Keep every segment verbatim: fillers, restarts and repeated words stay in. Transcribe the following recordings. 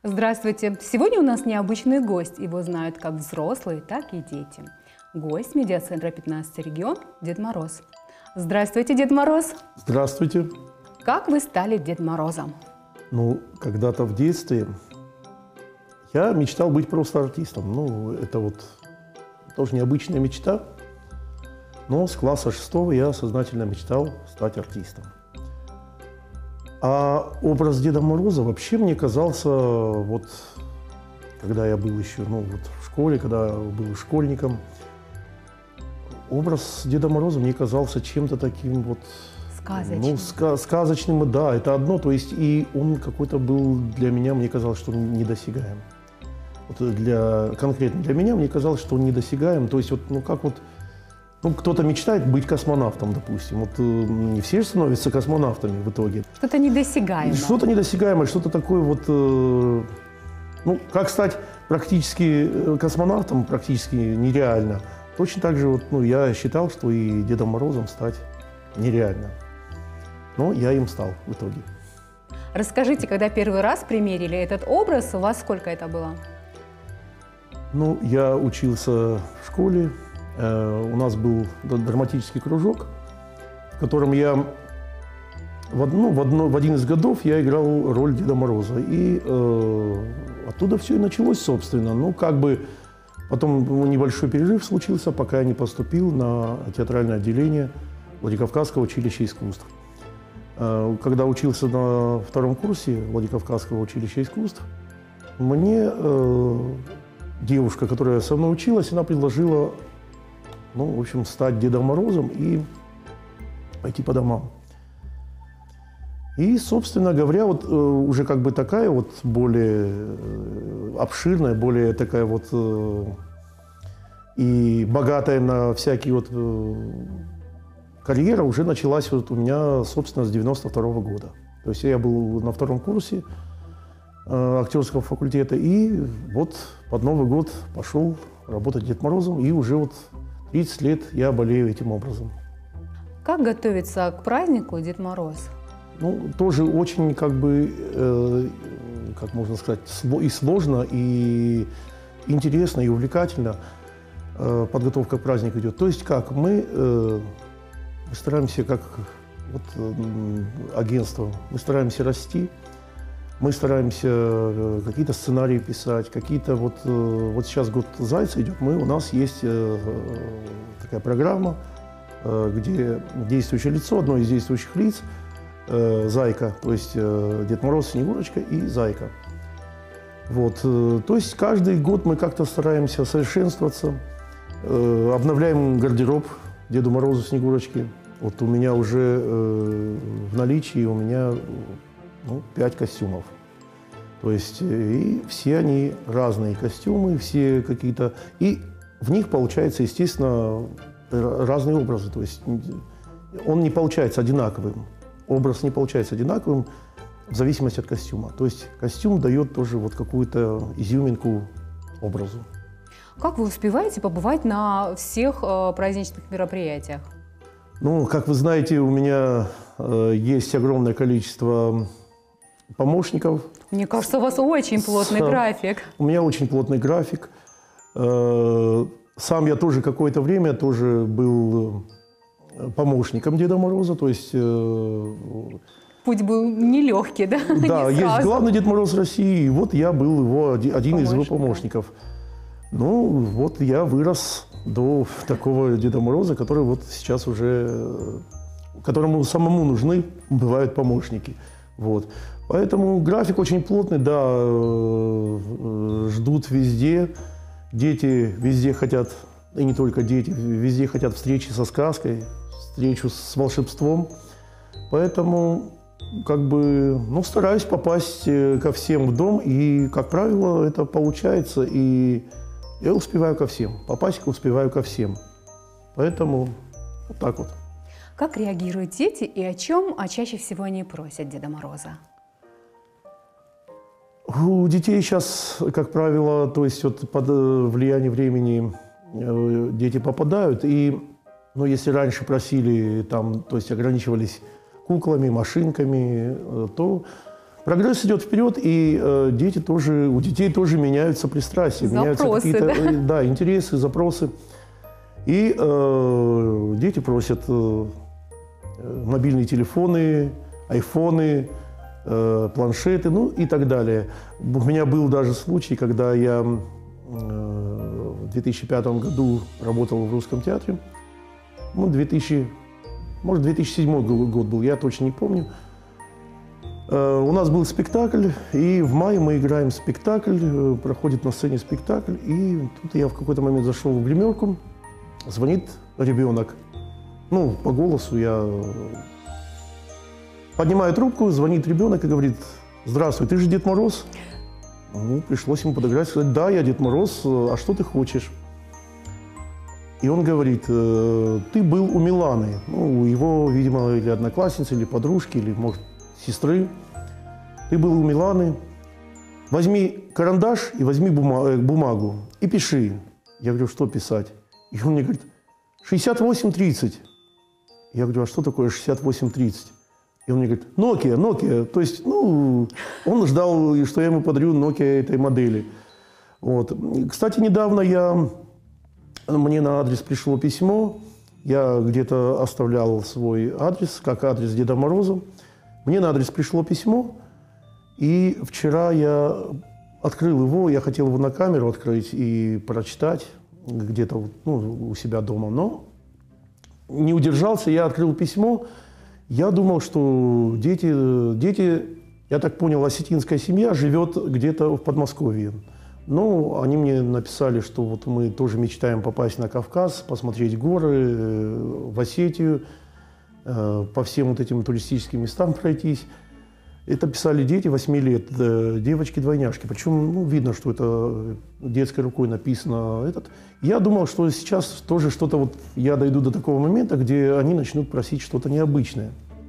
Здравствуйте! Сегодня у нас необычный гость. Его знают как взрослые, так и дети. Гость медиацентра пятнадцатый регион Дед Мороз. Здравствуйте, Дед Мороз! Здравствуйте! Как вы стали Дед Морозом? Ну, когда-то в детстве я мечтал быть просто артистом. Ну, это вот тоже необычная мечта. Но с класса шестого я сознательно мечтал стать артистом. А образ Деда Мороза вообще мне казался, вот, когда я был еще ну, вот в школе, когда был школьником, образ Деда Мороза мне казался чем-то таким вот… Сказочным. Ну, ска сказочным, да, это одно. То есть и он какой-то был для меня, мне казалось, что он недосягаем. Вот для, конкретно для меня мне казалось, что он недосягаем. То есть вот, ну как вот… Ну, кто-то мечтает быть космонавтом, допустим. Вот не все же становятся космонавтами в итоге. Что-то недосягаемое. Что-то недосягаемое, что-то такое вот… Э, ну, как стать практически космонавтом, практически нереально. Точно так же вот, ну, я считал, что и Дедом Морозом стать нереально. Но я им стал в итоге. Расскажите, когда первый раз примерили этот образ, у вас сколько это было? Ну, я учился в школе. У нас был драматический кружок, в котором я в, одну, в, одно, в один из годов я играл роль Деда Мороза. И э, оттуда все и началось, собственно. Ну, как бы потом небольшой перерыв случился, пока я не поступил на театральное отделение Владикавказского училища искусств. Э, когда учился на втором курсе Владикавказского училища искусств, мне э, девушка, которая со мной училась, она предложила… Ну, в общем, стать Дедом Морозом и пойти по домам. И, собственно говоря, вот э, уже как бы такая вот более э, обширная, более такая вот э, и богатая на всякие вот э, карьера уже началась вот у меня, собственно, с девяносто второго года. То есть я был на втором курсе э, актерского факультета, и вот под Новый год пошел работать Дед Морозом, и уже вот тридцать лет я болею этим образом. Как готовится к празднику Дед Мороз? Ну, тоже очень, как бы, э, как можно сказать, и сложно, и интересно, и увлекательно э, подготовка к празднику идет. То есть как? Мы, э, мы стараемся, как вот, э, агентство, мы стараемся расти, мы стараемся э, какие-то сценарии писать, какие-то вот… Э, вот сейчас год Зайца идет, мы, у нас есть э, такая программа, э, где действующее лицо, одно из действующих лиц, э, Зайка, то есть э, Дед Мороз, Снегурочка и Зайка. Вот, э, то есть каждый год мы как-то стараемся совершенствоваться, э, обновляем гардероб Деду Морозу, Снегурочке. Вот у меня уже э, в наличии, у меня… Ну, пять костюмов. То есть и все они разные костюмы, все какие-то… И в них получается, естественно, разные образы. То есть он не получается одинаковым. Образ не получается одинаковым в зависимости от костюма. То есть костюм дает тоже вот какую-то изюминку образу. Как вы успеваете побывать на всех э, праздничных мероприятиях? Ну, как вы знаете, у меня э, есть огромное количество помощников. Мне кажется, у вас очень плотный Сам, график. У меня очень плотный график. Сам я тоже какое-то время тоже был помощником Деда Мороза, то есть… Путь был нелегкий, да? Да, Не есть сразу. главный Дед Мороз России, и вот я был его, один из его помощников. Ну, вот я вырос до такого Деда Мороза, который вот сейчас уже… которому самому нужны бывают помощники. Вот. Поэтому график очень плотный, да, ждут везде. Дети везде хотят, и не только дети, везде хотят встречи со сказкой, встречу с волшебством. Поэтому, как бы, ну, стараюсь попасть ко всем в дом, и, как правило, это получается, и я успеваю ко всем. Попасть успеваю ко всем. Поэтому вот так вот. Как реагируют дети и о чем а чаще всего они просят Деда Мороза? У детей сейчас, как правило, то есть вот под влиянием времени дети попадают. И, ну, если раньше просили, там, то есть ограничивались куклами, машинками, то Прогресс идет вперед, и э, дети тоже, у детей тоже меняются пристрастия, меняются какие-то да? э, да, интересы, запросы. И э, дети просят э, мобильные телефоны, айфоны, э, планшеты, ну и так далее. У меня был даже случай, когда я э, в две тысячи пятом году работал в Русском театре. Ну, две тысячи, может, две тысячи седьмой год был, я точно не помню. У нас был спектакль, и в мае мы играем спектакль, проходит на сцене спектакль, и тут я в какой-то момент зашел в гримерку, звонит ребенок. Ну, по голосу я поднимаю трубку, звонит ребенок и говорит: «Здравствуй, ты же Дед Мороз?» Ну, пришлось ему подыграть, сказать: «Да, я Дед Мороз, а что ты хочешь?» И он говорит: «Ты был у Миланы». Ну, у его, видимо, или одноклассницы, или подружки, или, может, сестры. Ты был у Миланы. Возьми карандаш и возьми бума- бумагу и пиши. Я говорю: что писать? И он мне говорит: шестьдесят восемь тридцать. Я говорю: а что такое шестьдесят восемь тридцать? И он мне говорит: Nokia, Nokia. То есть, ну, он ждал, что я ему подарю Nokia этой модели. Вот. Кстати, недавно я, мне на адрес пришло письмо. Я где-то оставлял свой адрес, как адрес Деда Мороза. Мне на адрес пришло письмо, и вчера я открыл его, я хотел его на камеру открыть и прочитать где-то, ну, у себя дома, но не удержался, я открыл письмо. Я думал, что дети, дети, я так понял, осетинская семья живет где-то в Подмосковье. Но они мне написали, что вот мы тоже мечтаем попасть на Кавказ, посмотреть горы, в Осетию, по всем вот этим туристическим местам пройтись. Это писали дети восьми лет, девочки-двойняшки. Причем, ну, видно, что это детской рукой написано. Этот. Я думал, что сейчас тоже что-то, вот я дойду до такого момента, где они начнут просить что-то необычное.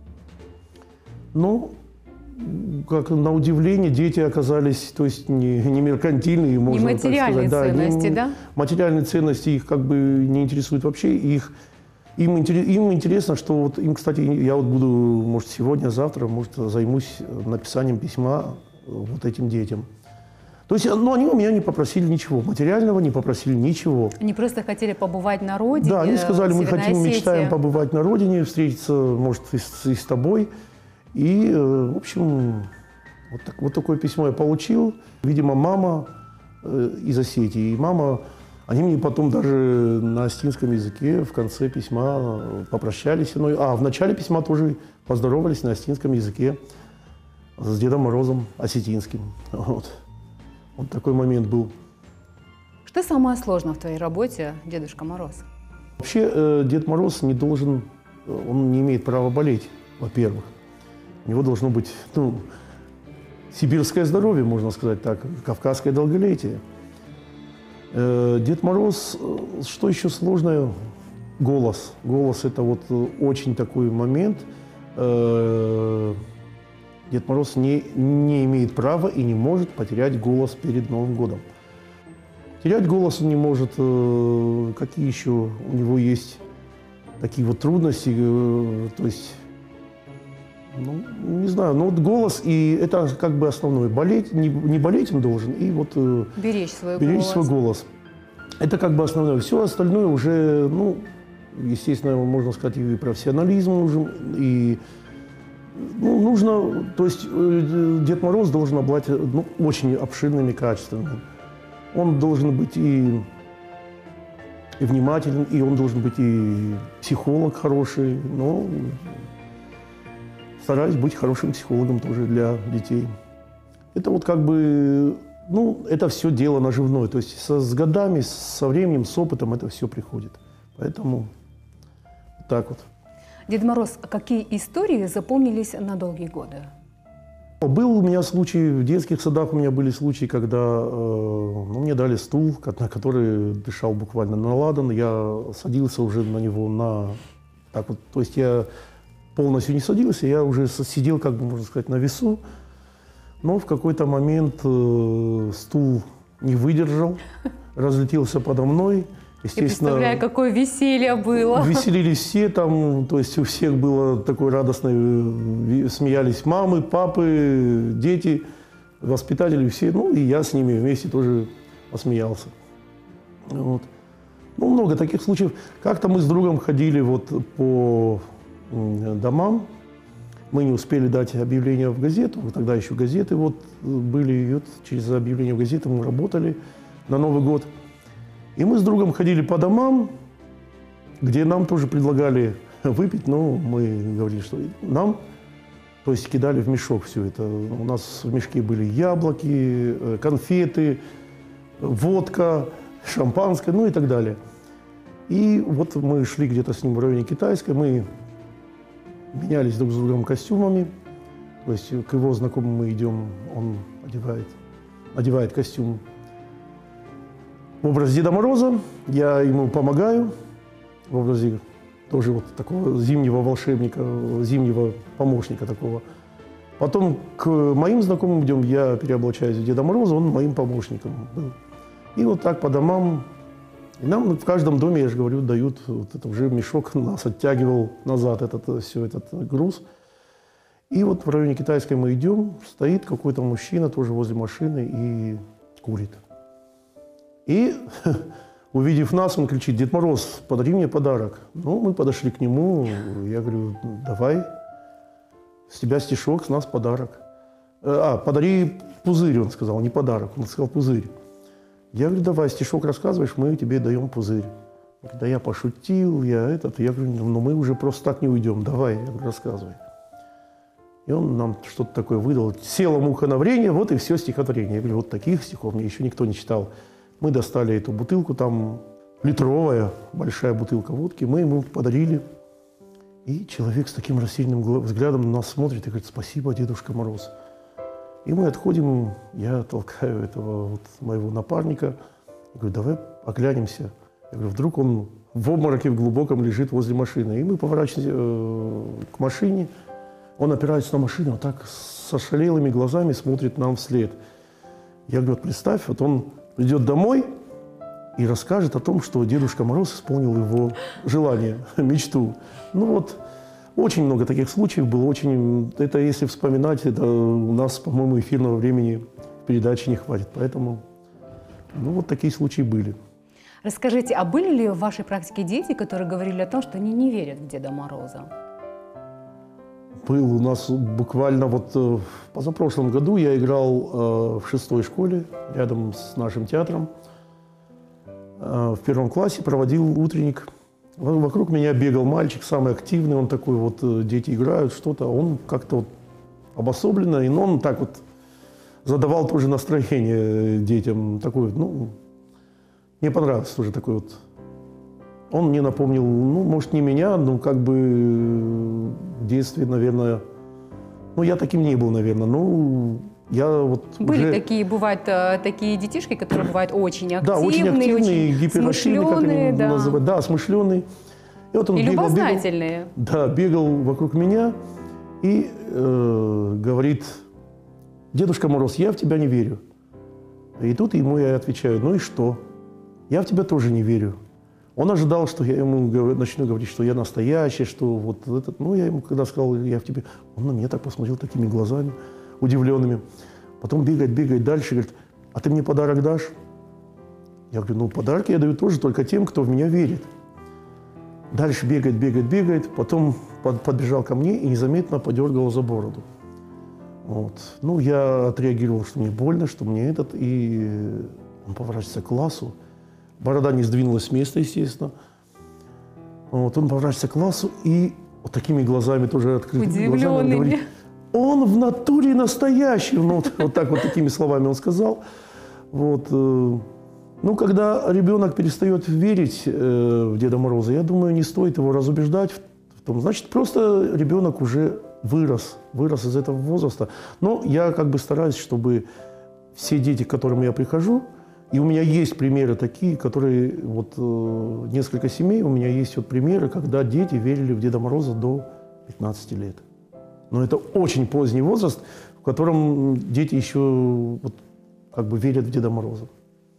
Но, как на удивление, дети оказались, то есть не, не меркантильные, можно так сказать. Нематериальные ценности, не, да? Материальные ценности их как бы не интересуют вообще. Их Им, им интересно, что вот им, кстати, я вот буду, может, сегодня, завтра, может, займусь написанием письма вот этим детям. То есть, ну, они у меня не попросили ничего, материального не попросили ничего. Они просто хотели побывать на родине. Да, они сказали: мы хотим, Осетии. мечтаем побывать на родине, встретиться, может, и с, и с тобой. И, в общем, вот, так, вот такое письмо я получил. Видимо, мама э, из Осетии, и мама... Они мне потом даже на осетинском языке в конце письма попрощались со мной. А, в начале письма тоже поздоровались на осетинском языке с Дедом Морозом осетинским. Вот, вот такой момент был. Что самое сложное в твоей работе, Дедушка Мороз? Вообще, э, Дед Мороз не должен, он не имеет права болеть, во-первых. У него должно быть, ну, сибирское здоровье, можно сказать так, кавказское долголетие. Дед Мороз, что еще сложное? Голос. Голос – это вот очень такой момент. Дед Мороз не, не имеет права и не может потерять голос перед Новым годом. Терять голос он не может. Какие еще у него есть такие вот трудности? То есть, ну, не знаю, но вот голос, и это как бы основное. Болеть, не, не болеть он должен, и вот беречь свой беречь голос. свой голос. Это как бы основное. Все остальное уже, ну, естественно, можно сказать, и профессионализм нужен, и, ну, нужно, то есть Дед Мороз должен обладать, ну, очень обширными качествами. Он должен быть и, и внимателен, и он должен быть и психолог хороший, но стараюсь быть хорошим психологом тоже для детей. Это вот как бы, ну, это все дело наживное. То есть со, с годами, со временем, с опытом это все приходит. Поэтому вот так вот. Дед Мороз, какие истории запомнились на долгие годы? Был у меня случай, в детских садах у меня были случаи, когда э, ну, мне дали стул, на который дышал буквально на ладан. Я садился уже на него на... Так вот, то есть я полностью не садился, я уже сидел, как бы, можно сказать, на весу. Но в какой-то момент э, стул не выдержал, разлетелся подо мной. естественно... Я представляю, какое веселье было. Веселились все там, то есть у всех было такое радостное, смеялись мамы, папы, дети, воспитатели, все, ну и я с ними вместе тоже посмеялся. Вот. Ну, много таких случаев. Как-то мы с другом ходили вот по домам, мы не успели дать объявление в газету, тогда еще газеты вот были, и вот через объявление в газету мы работали на Новый год. И мы с другом ходили по домам, где нам тоже предлагали выпить, но мы говорили, что нам, то есть кидали в мешок все это. У нас в мешке были яблоки, конфеты, водка, шампанское, ну и так далее. И вот мы шли где-то с ним в районе Китайской, мы менялись друг с другом костюмами, то есть к его знакомому мы идем, он одевает, одевает костюм в образе Деда Мороза, я ему помогаю в образе тоже вот такого зимнего волшебника, зимнего помощника такого. Потом к моим знакомым идем, я переоблачаюсь в Деда Мороза, он моим помощником был. И вот так по домам. И нам в каждом доме, я же говорю, дают вот это уже мешок, нас оттягивал назад этот, все этот груз. И вот в районе Китайской мы идем, стоит какой-то мужчина тоже возле машины и курит. И, увидев нас, он кричит: «Дед Мороз, подари мне подарок». Ну, мы подошли к нему, я говорю: давай, с тебя стишок, с нас подарок. А, подари пузырь, он сказал, не подарок, он сказал пузырь. Я говорю: давай, стишок рассказываешь, мы тебе даем пузырь. Да я пошутил, я этот, я говорю: ну мы уже просто так не уйдем, давай, я говорю, рассказывай. И он нам что-то такое выдал. Села муха на варенье, вот и все стихотворение. Я говорю: вот таких стихов мне еще никто не читал. Мы достали эту бутылку, там литровая, большая бутылка водки, мы ему подарили. И человек с таким рассеянным взглядом на нас смотрит и говорит: спасибо, Дедушка Мороз. И мы отходим, я толкаю этого вот моего напарника, я говорю: давай оглянемся. Я говорю: вдруг он в обмороке в глубоком лежит возле машины. И мы поворачиваемся э, к машине, он опирается на машину, вот так с ошалелыми глазами смотрит нам вслед. Я говорю: вот представь, вот он придет домой и расскажет о том, что Дедушка Мороз исполнил его желание, мечту. Ну вот, очень много таких случаев было, очень, это если вспоминать, это у нас, по-моему, эфирного времени передачи не хватит, поэтому, ну вот такие случаи были. Расскажите, а были ли в вашей практике дети, которые говорили о том, что они не верят в Деда Мороза? Был у нас буквально вот в позапрошлом году я играл э, в шестой школе рядом с нашим театром. Э, в первом классе проводил утренник. Вокруг меня бегал мальчик, самый активный, он такой вот, дети играют, что-то, он как-то вот обособленно, и он так вот задавал тоже настроение детям, такой, ну, мне понравилось тоже такой вот. Он мне напомнил, ну, может, не меня, но как бы в детстве, наверное, ну, я таким не был, наверное, ну, я вот Были уже... такие, бывают такие детишки, которые бывают очень активные, да, очень активные, очень гиперактивные, как они да. называют, да, смышленые. И вот он и бегал, любознательные. Бегал, да, бегал вокруг меня и э, говорит: Дедушка Мороз, я в тебя не верю. И тут ему я отвечаю: ну и что? Я в тебя тоже не верю. Он ожидал, что я ему начну говорить, что я настоящий, что вот этот. Ну, я ему когда сказал: я в тебе, он на меня так посмотрел такими глазами удивленными. Потом бегает, бегает дальше, говорит: а ты мне подарок дашь? Я говорю: ну, подарки я даю тоже только тем, кто в меня верит. Дальше бегает, бегает, бегает, потом под, подбежал ко мне и незаметно подергал за бороду. Вот. Ну, я отреагировал, что мне больно, что мне этот, и он поворачивается к классу. Борода не сдвинулась с места, естественно. Вот, он поворачивается к классу и вот такими глазами, тоже открытыми глазами, говорит: он в натуре настоящий. Ну, вот, вот так вот, такими словами он сказал. Вот. Ну, когда ребенок перестает верить э, в Деда Мороза, я думаю, не стоит его разубеждать в, в том. Значит, просто ребенок уже вырос, вырос из этого возраста. Но я как бы стараюсь, чтобы все дети, к которым я прихожу, и у меня есть примеры такие, которые, вот э, несколько семей, у меня есть вот примеры, когда дети верили в Деда Мороза до пятнадцати лет. Но это очень поздний возраст, в котором дети еще вот, как бы верят в Деда Мороза.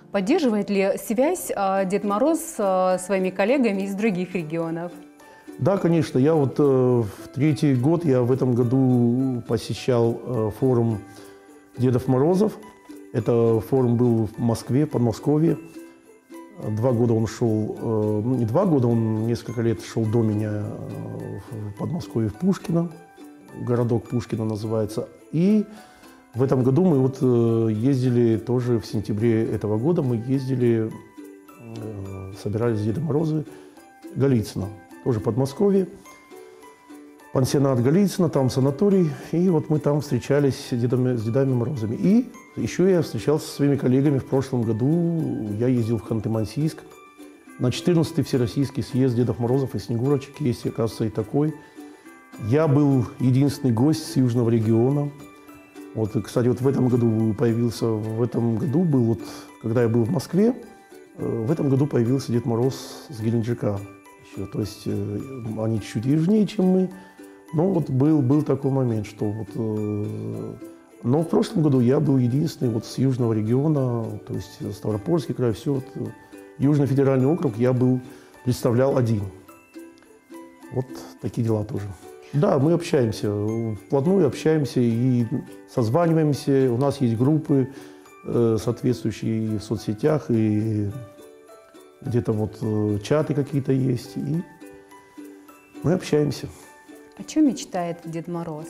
Поддерживает ли связь э, Дед Мороз с э, своими коллегами из других регионов? Да, конечно. Я вот э, в третий год, я в этом году посещал э, форум Дедов Морозов. Это форум был в Москве, Подмосковье. Два года он шел, э, ну не два года, он несколько лет шел до меня э, в Подмосковье, в Пушкино. Городок Пушкино называется. И в этом году мы вот э, ездили тоже в сентябре этого года, мы ездили, э, собирались Деды Морозы Голицыно, тоже Подмосковье, пансионат Голицыно, там санаторий, и вот мы там встречались с Дедами, с Дедами Морозами. И еще я встречался со своими коллегами в прошлом году, я ездил в Ханты-Мансийск на четырнадцатый Всероссийский съезд Дедов Морозов и Снегурочек, есть, оказывается, и такой. Я был единственный гость с южного региона. Вот, кстати, вот в этом году появился, в этом году был, вот, когда я был в Москве, в этом году появился Дед Мороз с Геленджика еще. То есть они чуть-чуть южнее, чем мы. Но вот был, был такой момент, что вот... Но в прошлом году я был единственный вот с южного региона, то есть Ставропольский край, все, вот, Южный федеральный округ я был, представлял один. Вот такие дела тоже. Да, мы общаемся, вплотную общаемся и созваниваемся. У нас есть группы э, соответствующие в соцсетях, и где-то вот э, чаты какие-то есть, и мы общаемся. О чем мечтает Дед Мороз?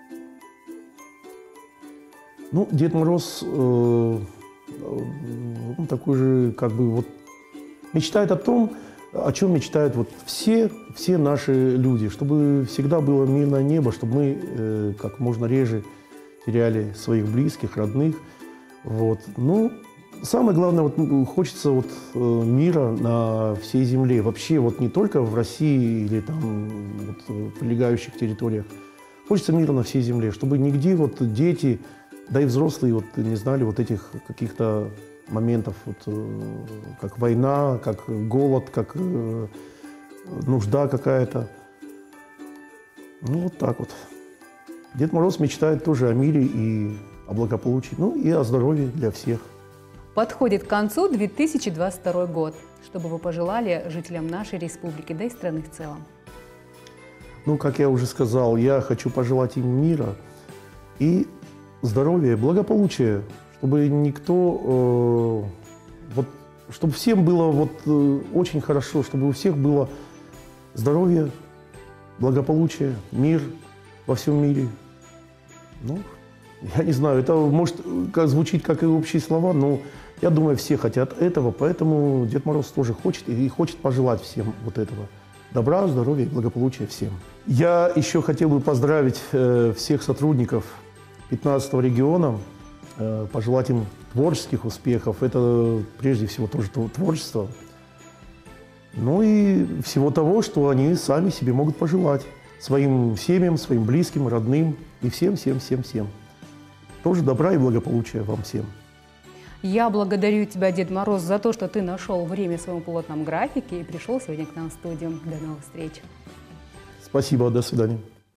Ну, Дед Мороз э, э, такой же, как бы, вот, мечтает о том, о чем мечтают вот все, все наши люди, чтобы всегда было мирное небо, чтобы мы э, как можно реже теряли своих близких, родных. Вот. Ну, самое главное, вот, хочется вот, э, мира на всей земле. Вообще вот не только в России или там, вот, в прилегающих территориях. Хочется мира на всей земле, чтобы нигде вот, дети, да и взрослые вот, не знали вот этих каких-то моментов, вот, как война, как голод, как э, нужда какая-то. Ну, вот так вот. Дед Мороз мечтает тоже о мире и о благополучии, ну и о здоровье для всех. Подходит к концу две тысячи двадцать второй год. Что бы вы пожелали жителям нашей республики, да и страны в целом? Ну, как я уже сказал, я хочу пожелать им мира и здоровья, благополучия, чтобы никто, э, вот, чтобы всем было вот, э, очень хорошо, чтобы у всех было здоровье, благополучие, мир во всем мире. Ну, я не знаю, это может как, звучит как и общие слова, но я думаю, все хотят этого, поэтому Дед Мороз тоже хочет и хочет пожелать всем вот этого. Добра, здоровья и благополучия всем. Я еще хотел бы поздравить э, всех сотрудников пятнадцатого региона, пожелать им творческих успехов. Это прежде всего тоже творчество. Ну и всего того, что они сами себе могут пожелать. Своим семьям, своим близким, родным и всем, всем, всем, всем. Тоже добра и благополучия вам всем. Я благодарю тебя, Дед Мороз, за то, что ты нашел время в своем плотном графике и пришел сегодня к нам в студию. До новых встреч. Спасибо, до свидания.